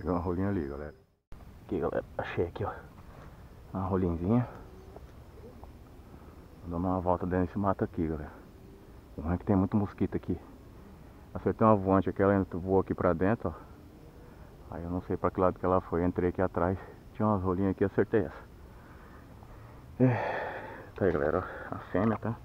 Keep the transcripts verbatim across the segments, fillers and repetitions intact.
Peguei uma rolinha ali, galera. Aqui, galera, achei aqui, ó. Uma rolinzinha. Dando uma volta dentro desse mato aqui, galera. O ruim é que tem muito mosquito aqui. Acertei uma voante aqui, ela voou aqui pra dentro, ó. Aí eu não sei pra que lado que ela foi. Entrei aqui atrás, tinha umas rolinhas aqui, acertei essa. É. Tá aí, galera, ó. A fêmea, tá?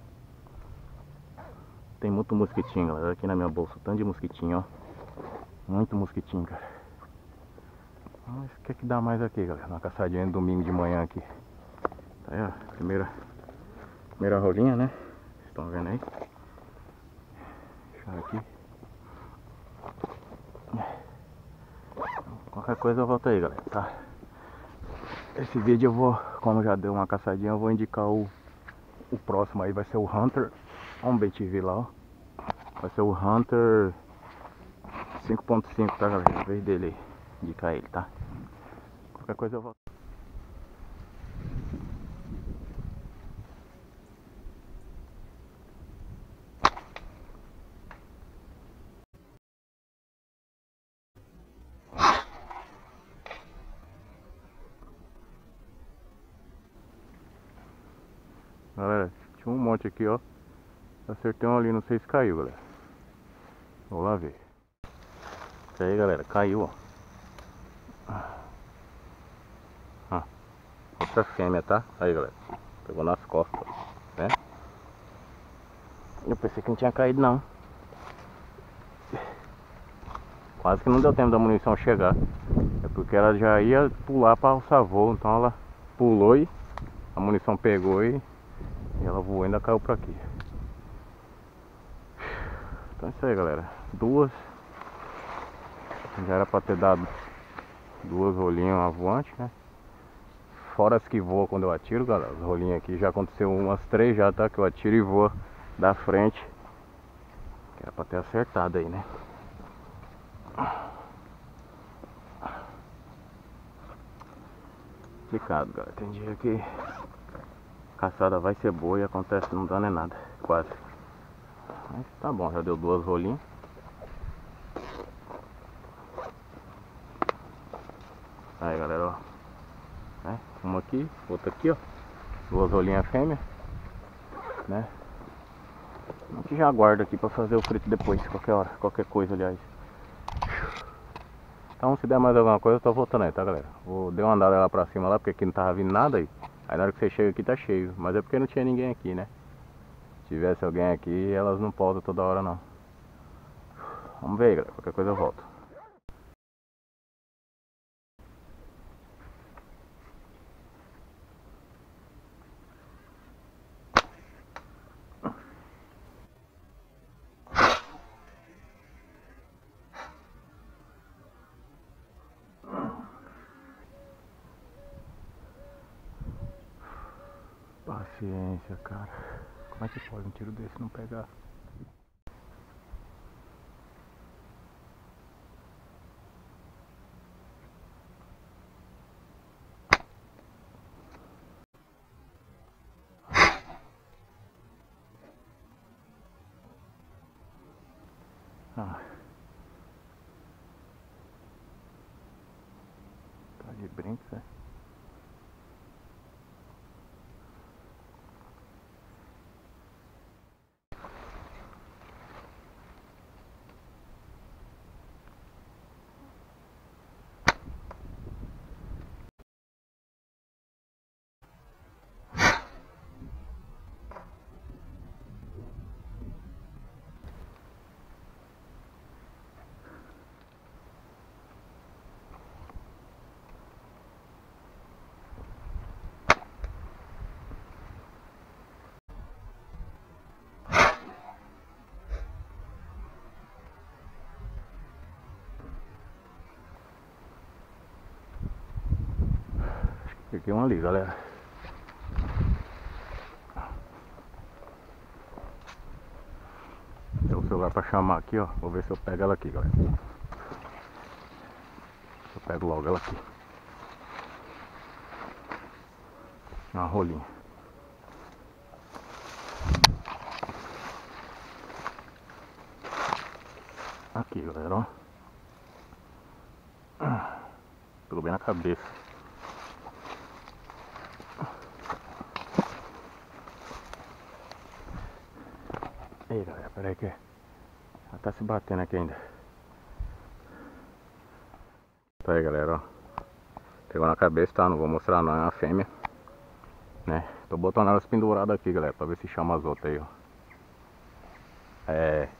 Tem muito mosquitinho, galera. Aqui na minha bolsa, tanto de mosquitinho, ó. Muito mosquitinho, cara. Mas o que é que dá mais aqui, galera? Uma caçadinha de domingo de manhã aqui. Tá aí, ó. Primeira, primeira rolinha, né? Vocês estão vendo aí? Deixa eu aqui. Qualquer coisa eu volto aí, galera, tá? Esse vídeo eu vou, como já deu uma caçadinha, eu vou indicar o, o próximo aí, vai ser o Hunter. Olha um B T V lá, ó. Vai ser o Hunter cinco ponto cinco, tá, galera? Em vez dele indicar ele, tá? Qualquer coisa eu volto. Galera, tinha um monte aqui, ó. Acertei um ali, não sei se caiu, galera. Vou lá ver. Isso aí, galera, caiu, ó. Ah, outra fêmea, tá? Aí, galera, pegou nas costas, né? Eu pensei que não tinha caído, não. Quase que não deu tempo da munição chegar. É porque ela já ia pular para alçar voo. Então ela pulou e a munição pegou e, e ela voou e ainda caiu pra aqui. Então é isso aí, galera. Duas. Já era pra ter dado duas rolinhas uma voante, né? Fora as que voam quando eu atiro, galera. As rolinhas aqui já aconteceu umas três já, tá? Que eu atiro e voa da frente. Que era pra ter acertado aí, né? Complicado, galera. Tem dia que a caçada vai ser boa e acontece não dando é nada. Quase. Mas tá bom, já deu duas rolinhas. Aí, galera, ó. É, uma aqui, outra aqui, ó. Duas rolinhas fêmea, né? A gente já aguarda aqui pra fazer o frito depois, qualquer hora, qualquer coisa, aliás. Então, se der mais alguma coisa, eu tô voltando aí, tá, galera? Vou dar uma andada lá pra cima lá, porque aqui não tava vindo nada aí. Aí na hora que você chega aqui tá cheio, mas é porque não tinha ninguém aqui, né? Se tivesse alguém aqui, elas não podem toda hora, não. Vamos ver aí, galera, qualquer coisa eu volto. Paciência, cara. Como é que pode um tiro desse não pegar? Ah. Tá de brinco, né? Peguei uma ali, galera. Tem o celular pra chamar aqui, ó. Vou ver se eu pego ela aqui, galera. Eu pego logo ela aqui. Uma rolinha. Aqui, galera, ó. bem na cabeça. Ei, galera, peraí que ela tá se batendo aqui ainda. Tá aí, galera, ó. Pegou na cabeça, tá? Não vou mostrar não, é uma fêmea, né? Tô botando elas penduradas aqui, galera, pra ver se chama as outras aí, ó. É...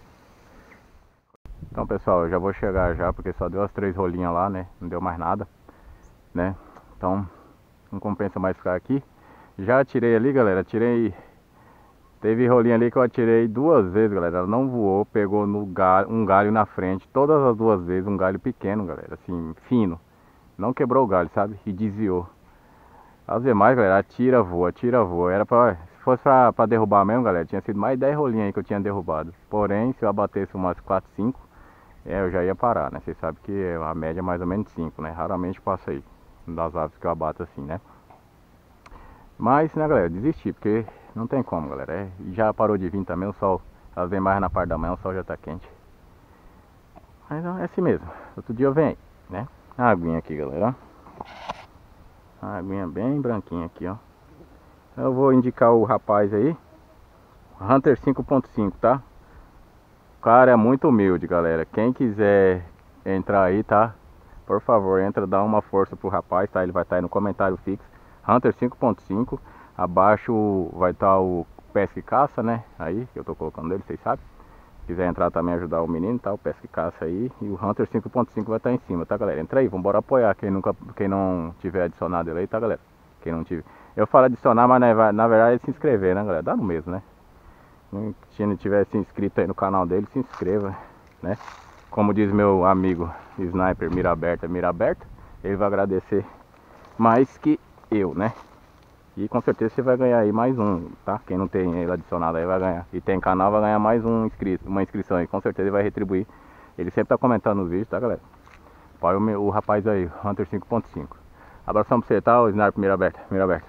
Então, pessoal, eu já vou chegar já, porque só deu as três rolinhas lá, né? Não deu mais nada, né? Então, não compensa mais ficar aqui. Já atirei ali, galera, tirei... Teve rolinha ali que eu atirei duas vezes, galera. Ela não voou, pegou no galho, um galho na frente, todas as duas vezes, um galho pequeno, galera, assim, fino. Não quebrou o galho, sabe? E desviou. As demais, galera, atira, voa, atira, voa. Era pra... Se fosse pra, pra derrubar mesmo, galera, tinha sido mais dez rolinhas aí que eu tinha derrubado. Porém, se eu abatesse umas quatro, cinco, é, eu já ia parar, né? Vocês sabem que a média é mais ou menos cinco, né? Raramente passa aí, das aves que eu abato assim, né? Mas, né, galera, desisti, porque não tem como, galera. É, já parou de vir também, o sol, elas vêm mais na parte da manhã, o sol já tá quente. Mas é assim mesmo, outro dia eu venho, né? A aguinha aqui, galera, ó. A aguinha bem branquinha aqui, ó. Eu vou indicar o rapaz aí, Hunter cinco ponto cinco, tá? O cara é muito humilde, galera. Quem quiser entrar aí, tá? Por favor, entra, dá uma força pro rapaz, tá? Ele vai estar aí no comentário fixo. Hunter cinco ponto cinco. Abaixo vai estar o Pesca e Caça, né? Aí, que eu tô colocando ele, vocês sabem. Se quiser entrar também, ajudar o menino, tá? O Pesca e Caça aí. E o Hunter cinco ponto cinco vai estar em cima, tá, galera? Entra aí, vambora apoiar quem, nunca, quem não tiver adicionado ele aí, tá, galera? Quem não tiver. Eu falo adicionar, mas na, na verdade é se inscrever, né, galera? Dá no mesmo, né? Se não tiver se inscrito aí no canal dele, se inscreva, né? Como diz meu amigo Sniper, mira aberta, mira aberta. Ele vai agradecer mais que eu, né? E com certeza você vai ganhar aí mais um, tá? Quem não tem ele adicionado aí vai ganhar. E tem canal, vai ganhar mais um inscrito, uma inscrição aí. Com certeza ele vai retribuir. Ele sempre tá comentando nos vídeos, tá, galera? Apoia o, o rapaz aí, Hunter cinco ponto cinco. Abração pra você, tá? O Sniper, mira aberta, mira aberta.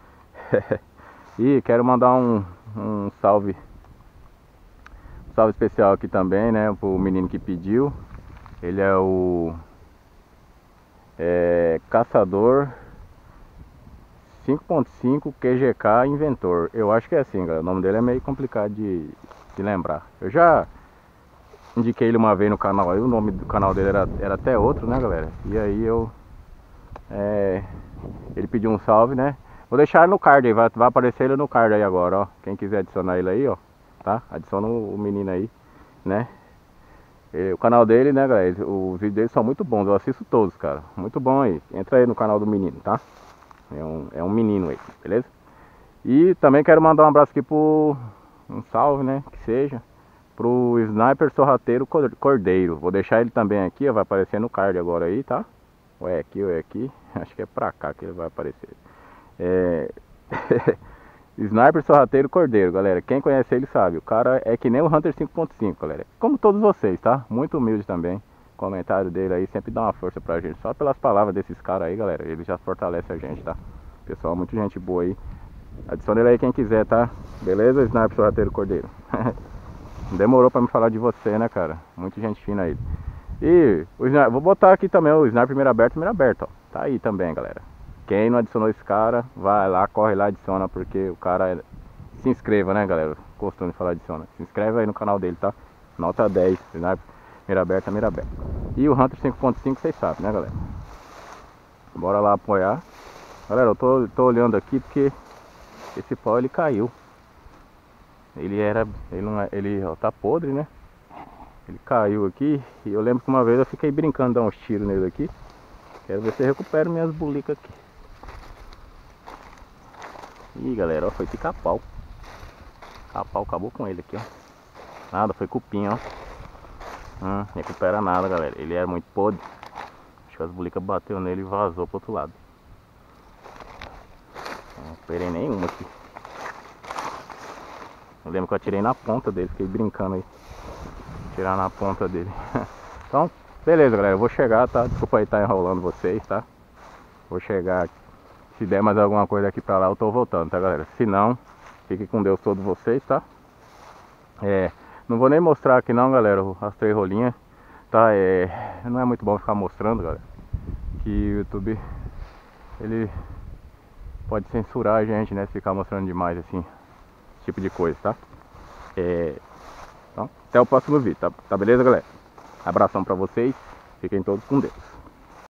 E quero mandar um, um salve. Um salve especial aqui também, né? Pro menino que pediu. Ele é o... É, Caçador... cinco ponto cinco Q G K Inventor. Eu acho que é assim, galera. O nome dele é meio complicado de, de lembrar. Eu já indiquei ele uma vez no canal aí. O nome do canal dele era, era até outro, né, galera? E aí eu... É, ele pediu um salve, né? Vou deixar ele no card aí. Vai, vai aparecer ele no card aí agora, ó. Quem quiser adicionar ele aí, ó. Tá? Adiciona o menino aí, né? E, o canal dele, né, galera? Os vídeos dele são muito bons. Eu assisto todos, cara. Muito bom aí. Entra aí no canal do menino, tá? É um, é um menino aí, beleza? E também quero mandar um abraço aqui pro... Um salve, né? Que seja pro Sniper Sorrateiro Cordeiro. Vou deixar ele também aqui, ó. Vai aparecer no card agora aí, tá? Ou é aqui, ou é aqui. Acho que é pra cá que ele vai aparecer. É... Sniper Sorrateiro Cordeiro, galera. Quem conhece ele sabe. O cara é que nem o Hunter cinco ponto cinco, galera. Como todos vocês, tá? Muito humilde também. O comentário dele aí sempre dá uma força pra gente. Só pelas palavras desses caras aí, galera. Ele já fortalece a gente, tá? Pessoal, muita gente boa aí. Adicione ele aí quem quiser, tá? Beleza, Sniper Sorrateiro Cordeiro? Demorou pra me falar de você, né, cara? Muita gente fina aí. E o Sniper, vou botar aqui também o Sniper mira aberto, mira aberto, ó. Tá aí também, galera. Quem não adicionou esse cara, vai lá, corre lá, adiciona, porque o cara é... Se inscreva, né, galera? Costume falar adiciona. Se inscreve aí no canal dele, tá? Nota dez, Sniper mira aberta, mira aberta. E o Hunter cinco ponto cinco, vocês sabem, né, galera? Bora lá apoiar. Galera, eu tô, tô olhando aqui porque esse pau ele caiu. Ele era... Ele, não é, ele ó, tá podre, né? Ele caiu aqui. E eu lembro que uma vez eu fiquei brincando de dar uns tiros nele aqui. Quero ver se eu recupero minhas bulicas aqui. Ih, galera, ó, foi pica-pau. Pica-pau acabou com ele aqui, ó. Nada, foi cupim, ó. Hum, recupera nada, galera. Ele era muito podre. Acho que as bulicas bateu nele e vazou pro outro lado. Não recuperei nenhuma aqui. Eu lembro que eu atirei na ponta dele, fiquei brincando aí. Tirar na ponta dele. Então, beleza, galera. Eu vou chegar, tá? Desculpa aí estar enrolando vocês, tá? Vou chegar. Se der mais alguma coisa aqui pra lá, eu tô voltando, tá, galera? Se não, fique com Deus todos vocês, tá? É, não vou nem mostrar aqui não, galera, as três rolinhas, tá? É, não é muito bom ficar mostrando, galera. que o YouTube, ele pode censurar a gente, né? Se ficar mostrando demais, assim, esse tipo de coisa, tá? É... Então, até o próximo vídeo, tá, tá beleza, galera? Abração pra vocês, fiquem todos com Deus.